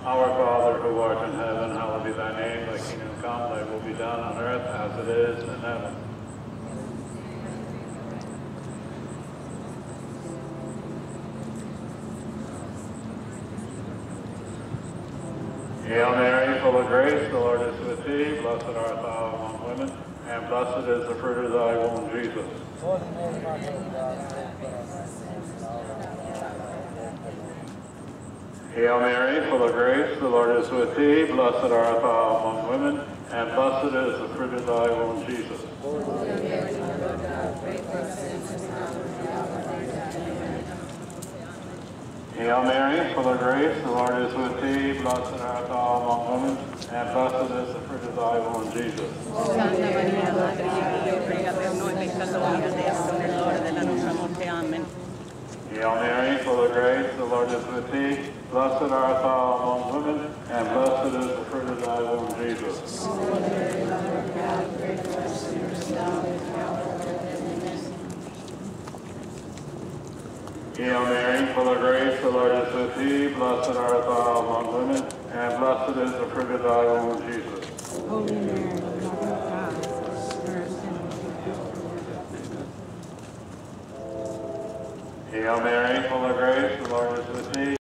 Our Father who art in heaven, hallowed be thy name. Thy kingdom come, thy will be done on earth as it is in heaven. Hail Mary, full of grace, the Lord is with thee. Blessed art thou among women, and blessed is the fruit of thy womb, Jesus. Holy Mary, Mother of God, pray for us sinners, now and at the hour of our death. Hail Mary, full of grace, the Lord is with thee. Blessed art thou among women, and blessed is the fruit of thy womb, Jesus. Holy Mary, Mother of God, pray for us sinners, now and at the hour of our death. Amen. Hail Mary, full of grace, the Lord is with thee. Blessed art thou among women, and blessed is the fruit of thy womb, Jesus. Santa María, Madre de Dios, ruega por nosotros pecadores, ahora y en la hora de nuestra muerte. Amén. Hail Mary, full of grace, the Lord is with thee. Blessed art thou among women, and blessed is the fruit of thy womb, Jesus. Holy Mary, Mother of God, pray for us sinners, now and at the hour of our death. Amen. Hail Mary, full of grace, the Lord is with thee. Blessed art thou among women, and blessed is the fruit of thy womb, Jesus. Holy Mary, Mother of God, pray for us. Hail Mary, full of grace, the Lord is with thee.